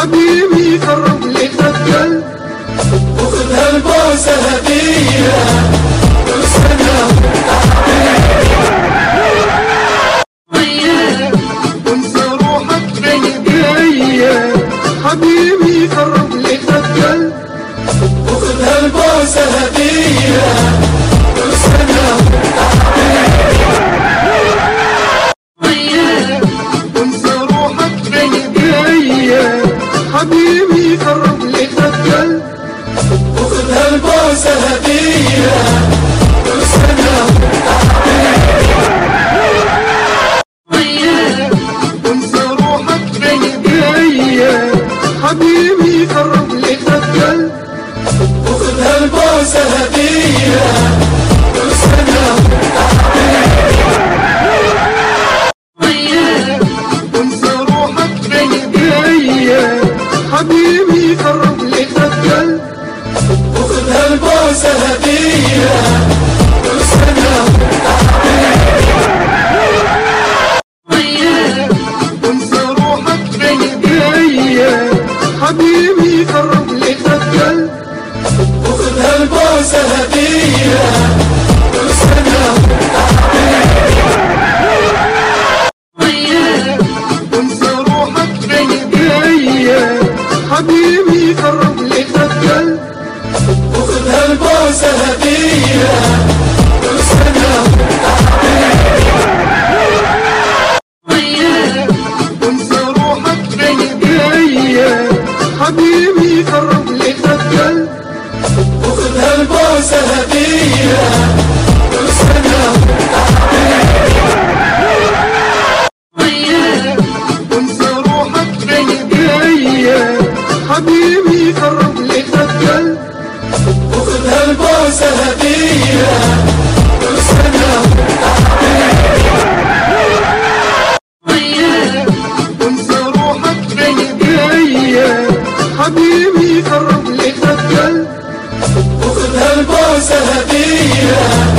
حبيبي قرب لي تفضل وخذ هالبوسة هدية كل سنة وانسى روحك بين ايديا حبيبي قرب لي تفضل وخذ هالبوسة هدية كل سنة وانسى روحك بين ايديا حبيبي قرب لي تفضل وخذ هالبوسة هدية كل سنة وانسى روحك بين ايديا حبيبي قرب لي تفضل وخذ هالبوسة هدية كل سنة وانسى روحك بين ايديا حبيبي قرب لي تفضل وخذ هالبوسة هدية كل سنة وانسى روحك بين ايديا حبيبي قرب لي تفضل وخذ هالبوسة هدية كل سنة وانسى روحك بين ايديا حبيبي قرب لي تفضل وخذ هالبوسة هدية كل سنة وانسى روحك بين ايديا حبيبي قرب لي تفضل وخذ هالبوسة هدية كل سنة وانسى روحك بين ايديا حبيبي قرب لي تفضل وخذ هالبوسة هدية كل سنة وانسى روحك بين ايديا حبيبي قرب لي تفضل وخذ هالبوسة هدية